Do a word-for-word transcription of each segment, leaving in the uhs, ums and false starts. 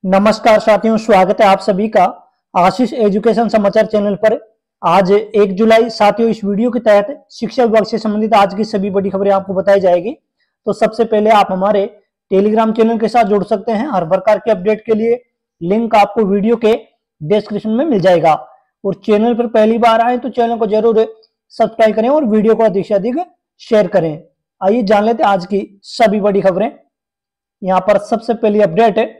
नमस्कार साथियों, स्वागत है आप सभी का आशीष एजुकेशन समाचार चैनल पर। आज एक जुलाई साथियों, इस वीडियो के तहत शिक्षा विभाग से संबंधित आज की सभी बड़ी खबरें आपको बताई जाएगी। तो सबसे पहले आप हमारे टेलीग्राम चैनल के साथ जुड़ सकते हैं। हर प्रकार के अपडेट के लिए लिंक आपको वीडियो के डिस्क्रिप्शन में मिल जाएगा। और चैनल पर पहली बार आए तो चैनल को जरूर सब्सक्राइब करें और वीडियो को अधिक से अधिक शेयर करें। आइए जान लेते हैं आज की सभी बड़ी खबरें। यहाँ पर सबसे पहली अपडेट है,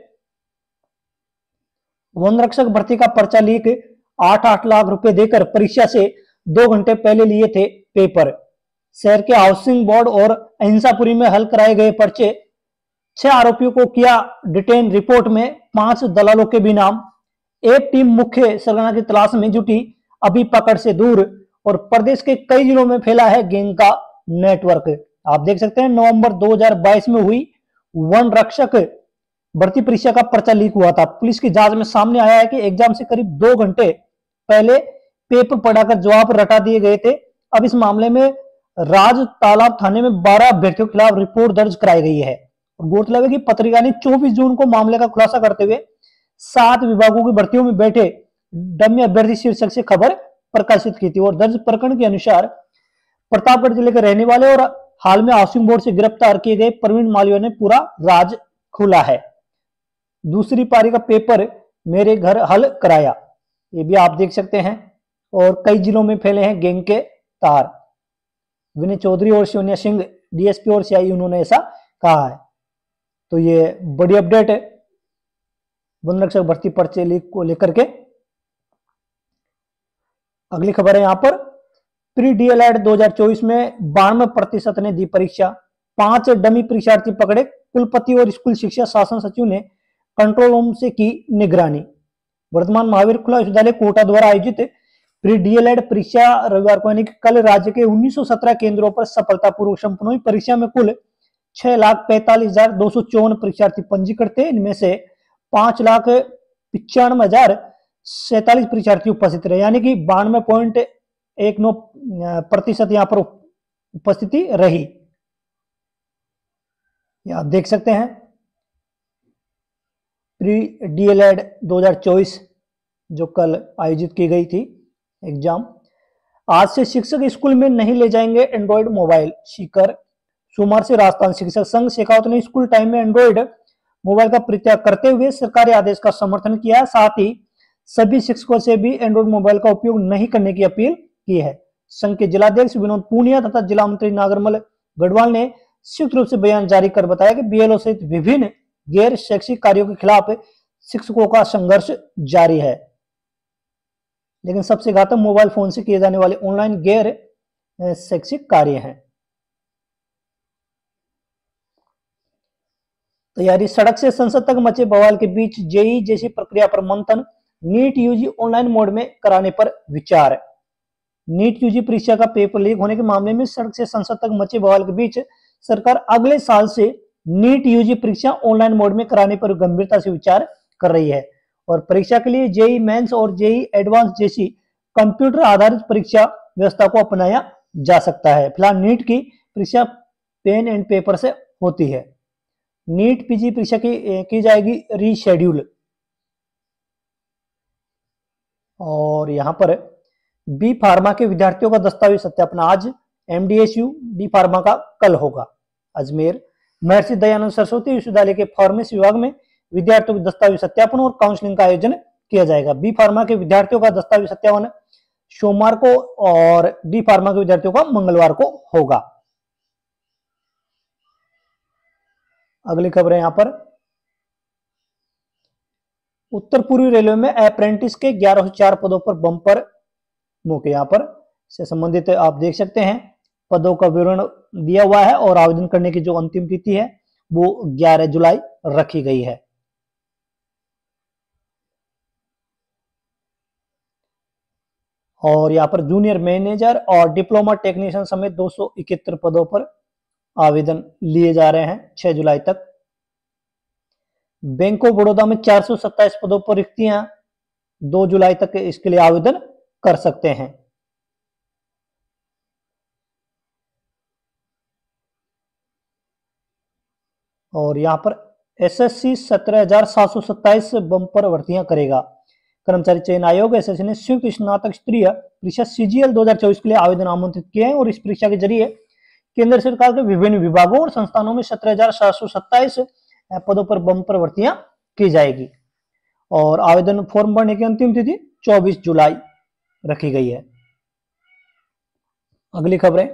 वन रक्षक भर्ती का पर्चा लीक, आठ आठ लाख रुपए देकर परीक्षा से दो घंटे पहले लिए थे पेपर। शहर के हाउसिंग बोर्ड और अहिंसापुरी में हल कराए गए पर्चे, छह आरोपियों को किया डिटेन। रिपोर्ट में पांच दलालों के भी नाम। एक टीम मुख्य सरगना की तलाश में जुटी, अभी पकड़ से दूर। और प्रदेश के कई जिलों में फैला है गैंग का नेटवर्क। आप देख सकते हैं नवंबर दो हज़ार बाईस में हुई वन रक्षक भर्ती परीक्षा का पर्चा लीक हुआ था। पुलिस की जांच में सामने आया है कि एग्जाम से करीब दो घंटे पहले पेपर पढ़ाकर जवाब रटा दिए गए थे। अब इस मामले में राज तालाब थाने में बारह अभ्यर्थियों के खिलाफ रिपोर्ट दर्ज कराई गई है। गौरतलब है कि पत्रिका ने चौबीस जून को मामले का खुलासा करते हुए सात विभागों की भर्तियों में बैठे डमी अभ्यर्थी शीर्षक से खबर प्रकाशित की थी। और दर्ज प्रकरण के अनुसार प्रतापगढ़ जिले के रहने वाले और हाल में हाउसिंग बोर्ड से गिरफ्तार किए गए प्रवीण मालिया ने पूरा राज खुला है। दूसरी पारी का पेपर मेरे घर हल कराया, ये भी आप देख सकते हैं। और कई जिलों में फैले हैं गैंग के तार। विनय चौधरी और सोनिया सिंह डीएसपी और सीआई उन्होंने ऐसा कहा है। तो ये बड़ी अपडेट है वन रक्षक भर्ती पर्चे लीक को लेकर के। अगली खबर है यहाँ पर, प्री डीएलएड दो हज़ार चौबीस में बानवे प्रतिशत ने दी परीक्षा, पांच डमी परीक्षार्थी पकड़े। कुलपति और स्कूल शिक्षा शासन सचिव ने कंट्रोल रूम से की निगरानी। वर्तमान महावीर खुला विश्वविद्यालय कोटा द्वारा आयोजित प्री डीएलएड परीक्षा रविवार को यानी कल राज्य के उन्नीस सौ सत्रह केंद्रों पर सफलतापूर्वक संपन्न हुई। परीक्षा में कुल छह लाख पैंतालीस हजार दो सौ चौवन परीक्षार्थी पंजीकृत थे। इनमें से पांच लाख पिचानवे हजार सैतालीस परीक्षार्थी उपस्थित रहे, यानी कि बानवे पॉइंट एक नौ प्रतिशत यहाँ पर उपस्थिति रही। आप देख सकते हैं प्री डीएलएड दो हज़ार चौबीस जो कल आयोजित की गई थी एग्जाम। आज से शिक्षक स्कूल में नहीं ले जाएंगे एंड्रॉइड मोबाइल, सीकर। सोमवार से राजस्थान शिक्षक संघ शेखावत ने स्कूल टाइम में एंड्रॉइड मोबाइल का परित्याग करते हुए सरकारी आदेश का समर्थन किया है। साथ ही सभी शिक्षकों से भी एंड्रॉइड मोबाइल का उपयोग नहीं करने की अपील की है। संघ के जिलाध्यक्ष विनोद पूनिया तथा जिला मंत्री नागरमल गढ़वाल ने संयुक्त रूप से बयान जारी कर बताया कि बीएलओ सहित विभिन्न गैर शैक्षिक कार्यों के खिलाफ शिक्षकों का संघर्ष जारी है। लेकिन सबसे घातक मोबाइल फोन से किए जाने वाले ऑनलाइन गैर शैक्षिक कार्य हैं। तैयारी, सड़क से संसद तक मचे बवाल के बीच जेई जैसी प्रक्रिया पर मंथन, नीट यूजी ऑनलाइन मोड में कराने पर विचार। नीट यूजी परीक्षा का पेपर लीक होने के मामले में सड़क से संसद तक मचे बवाल के बीच सरकार अगले साल से नीट यूजी परीक्षा ऑनलाइन मोड में कराने पर गंभीरता से विचार कर रही है। और परीक्षा के लिए जेई मेंस और जेई एडवांस जैसी कंप्यूटर आधारित परीक्षा व्यवस्था को अपनाया जा सकता है। फिलहाल नीट की परीक्षा पेन एंड पेपर से होती है। नीट पीजी परीक्षा की की जाएगी रीशेड्यूल। और यहां पर बी फार्मा के विद्यार्थियों का दस्तावेज सत्यापन आज, एमडीएसयू डी फार्मा का कल होगा। अजमेर महर्षि दयानंद सरस्वती विश्वविद्यालय के फार्मेसी विभाग में विद्यार्थियों के दस्तावेज सत्यापन और काउंसलिंग का आयोजन किया जाएगा। बी फार्मा के विद्यार्थियों का दस्तावेज सत्यापन सोमवार को और डी फार्मा के विद्यार्थियों का मंगलवार को होगा। अगली खबर है यहां पर, उत्तर पूर्वी रेलवे में अप्रेंटिस के ग्यारह सौ चार पदों पर बंपर मौके। यहां पर से संबंधित आप देख सकते हैं पदों का विवरण दिया हुआ है और आवेदन करने की जो अंतिम तिथि है वो ग्यारह जुलाई रखी गई है। और यहां पर जूनियर मैनेजर और डिप्लोमा टेक्नीशियन समेत दो सौ इकहत्तर पदों पर आवेदन लिए जा रहे हैं छह जुलाई तक। बैंक ऑफ बड़ौदा में चार सौ सत्ताईस पदों पर रिक्तियां, दो जुलाई तक इसके लिए आवेदन कर सकते हैं। और यहां पर एसएससी सत्रह हजार सात सौ सत्ताईस बम्पर भर्तियां करेगा। कर्मचारी चयन आयोग एसएससी ने संयुक्त स्नातक स्तरीय परीक्षा सीजीएल दो हजार चौबीस के लिए आवेदन आमंत्रित किए हैं और इस परीक्षा के जरिए केंद्र सरकार के विभिन्न विभागों और संस्थानों में सत्रह हजार सात सौ सत्ताईस पदों पर बम्पर भर्तियां की जाएगी और आवेदन फॉर्म भरने की अंतिम तिथि चौबीस जुलाई रखी गई है। अगली खबरें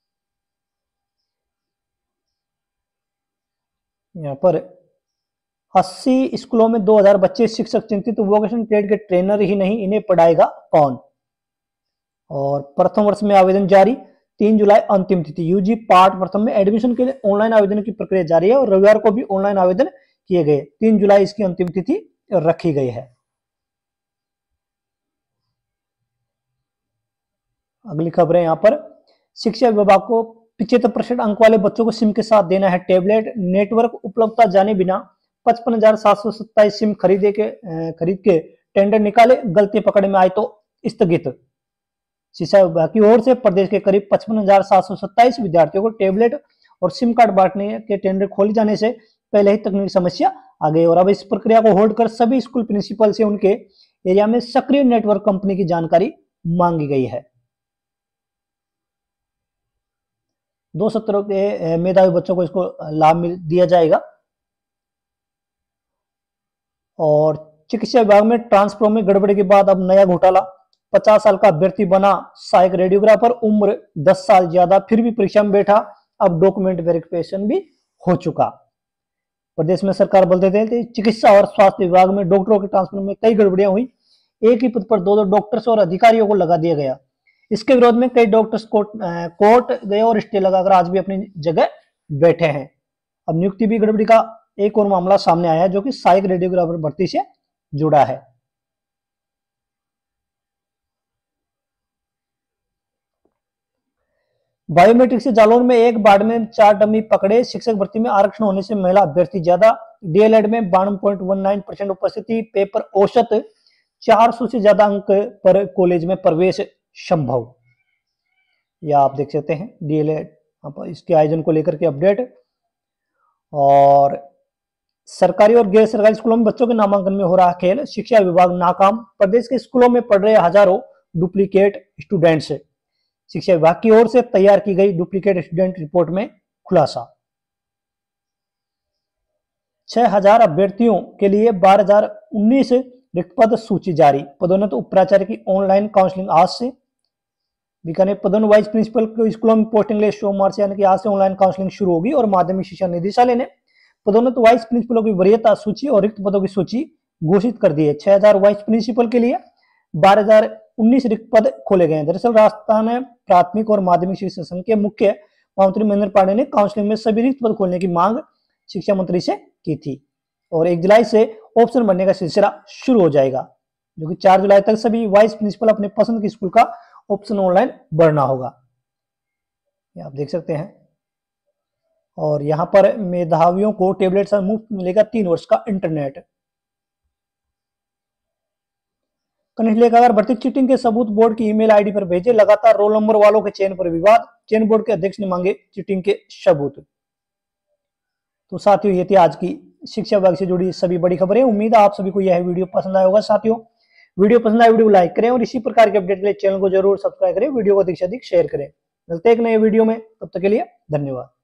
यहां पर अस्सी स्कूलों में दो हजार बच्चे शिक्षक चिंतित, वोकेशनल ट्रेड के ट्रेनर ही नहीं, इन्हें पढ़ाएगा कौन। और प्रथम वर्ष में आवेदन जारी, तीन जुलाई अंतिम तिथि। यूजी पार्ट प्रथम में एडमिशन के लिए ऑनलाइन आवेदन की प्रक्रिया जारी है और रविवार को भी ऑनलाइन आवेदन किए गए। तीन जुलाई इसकी अंतिम तिथि रखी गई है। अगली खबरें यहां पर शिक्षा विभाग को पिछहत्तर परसेंट अंक वाले बच्चों को सिम के साथ देना है टैबलेट। नेटवर्क उपलब्धता जाने बिना पचपन हजार सात सौ सत्ताईस सिम खरीदे के खरीद के टेंडर निकाले, गलती पकड़ में आए तो स्थगित। शिक्षा विभाग की ओर से प्रदेश के करीब पचपन हजार सात सौ सत्ताईस विद्यार्थियों को टैबलेट और सिम कार्ड बांटने के टेंडर खोले जाने से पहले ही तकनीकी समस्या आ गई और अब इस प्रक्रिया को होल्ड कर सभी स्कूल प्रिंसिपल से उनके एरिया में सक्रिय नेटवर्क कंपनी की जानकारी मांगी गई है। दो सत्रों के मेधावी बच्चों को इसको लाभ मिल दिया जाएगा। और चिकित्सा विभाग में ट्रांसफर में गड़बड़ी के बाद अब नया घोटाला, पचास साल का अभ्यर्थी बना सहायक रेडियोग्राफर, उम्र दस साल ज्यादा, फिर भी परीक्षा में बैठा, अब डॉक्यूमेंट वेरिफिकेशन भी हो चुका। प्रदेश में सरकार बोलते थे चिकित्सा और स्वास्थ्य विभाग में डॉक्टरों के ट्रांसफर में कई गड़बड़ियां हुई, एक ही पद पर दो दो डॉक्टर्स और अधिकारियों को लगा दिया गया। इसके विरोध में कई डॉक्टर्स कोर्ट कोर्ट गए और स्टे लगाकर आज भी अपनी जगह बैठे हैं। अब नियुक्ति भी गड़बड़ी का एक और मामला सामने आया है जो कि सहायक रेडियोग्राफर भर्ती से जुड़ा है। बायोमेट्रिक से जालौन में एक बाड़ में चार डमी पकड़े, शिक्षक भर्ती में आरक्षण होने से महिला अभ्यर्थी ज्यादा। डीएलएड में बावन पॉइंट एक नौ परसेंट उपस्थिति, पेपर औसत चार सौ से ज्यादा अंक पर कॉलेज में प्रवेश संभव। या आप देख सकते हैं डीएलएड इसके आयोजन को लेकर के अपडेट। और सरकारी और गैर सरकारी स्कूलों में बच्चों के नामांकन में हो रहा खेल, शिक्षा विभाग नाकाम, प्रदेश के स्कूलों में पढ़ रहे हजारों डुप्लीकेट स्टूडेंट्स। शिक्षा विभाग की ओर से तैयार की गई डुप्लीकेट स्टूडेंट रिपोर्ट में खुलासा। छह हजार अभ्यर्थियों के लिए बारह हजार उन्नीस रिक्त पद सूची जारी, पदोन्नत उपाचार्य की ऑनलाइन काउंसलिंग आज से। बीकानेर पदोन्नत वाइस प्रिंसिपल को स्कूलों में पोस्टिंग लिए सोमवार से यानी कि आज से ऑनलाइन काउंसलिंग शुरू होगी और माध्यमिक शिक्षा निदेशालय ने पदोन्नत वाइस प्रिंसिपलों की वरीयता सूची और रिक्त पदों की सूची घोषित कर दी है। छह हजार वाइस प्रिंसिपल के लिए बारह हजार उन्नीस रिक्त पद खोले गए हैं। दरअसल राजस्थान प्राथमिक और माध्यमिक शिक्षा संघ के मुख्य मंत्री महेंद्र पांडे ने काउंसलिंग में सभी रिक्त पद खोलने की मांग शिक्षा मंत्री से की थी और एक जुलाई से ऑप्शन बनने का सिलसिला शुरू हो जाएगा, जो कि चार जुलाई तक सभी वाइस प्रिंसिपल अपने पसंद के स्कूल का ऑप्शन ऑनलाइन भरना होगा। ये आप देख सकते हैं। और यहां पर मेधावियों को टेबलेट से मुफ्त मिलेगा तीन वर्ष का इंटरनेट। कनिष्ठ लेखाकार भर्ती चीटिंग के सबूत बोर्ड की ईमेल आईडी पर भेजे, लगातार रोल नंबर वालों के चयन पर विवाद, चयन बोर्ड के अध्यक्ष ने मांगे चीटिंग के सबूत। तो साथियों ये थी आज की शिक्षा विभाग से जुड़ी सभी बड़ी खबरें। उम्मीद है आप सभी को यह वीडियो पसंद आया होगा। साथियों वीडियो पसंद आए वीडियो को लाइक करें और इसी प्रकार के अपडेट के लिए चैनल को जरूर सब्सक्राइब करें, वीडियो को अधिक से अधिक शेयर करें। मिलते हैं एक नए वीडियो में, तब तक के लिए धन्यवाद।